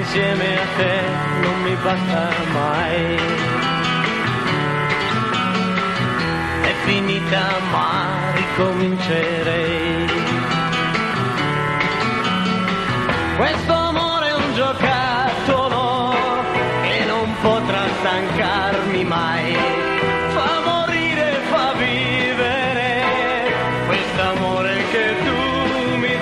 insieme a te non mi basta mai. È finita ma ricomincerei. Questo amore è un giocattolo che non potrà stancarmi mai. Fa morire, fa vivere quest'amore che tu mi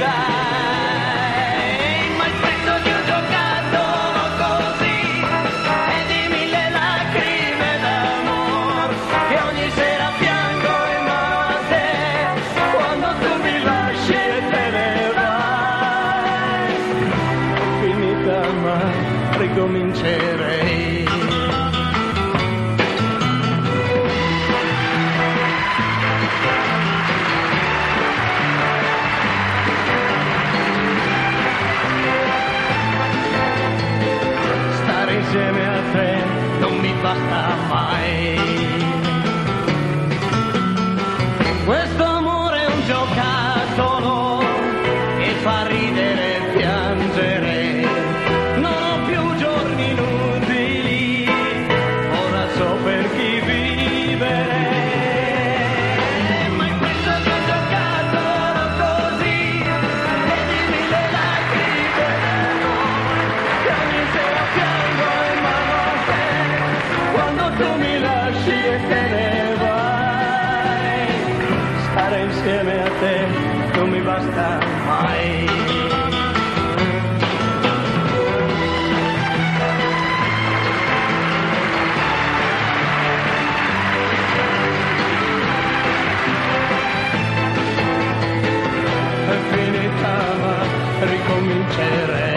dai. Ma il prezzo di un giocattolo così è di 1000 lacrime d'amor che ogni sera piango in mano a te quando tu mi lasci e te ne vai. È finita ma ricomincerei. Insieme a te non mi basta mai. Questo amore è un giocattolo che fa ridere e piangere. Non ho più giorni inutili, ora so per chi vivere. Ma in questo che ho giocato così e di 1000 lacrime d'amore che ogni sera piango quando tu mi lasci e te ne vai. Stare insieme a te non mi basta mai. È finita ma ricomincerei.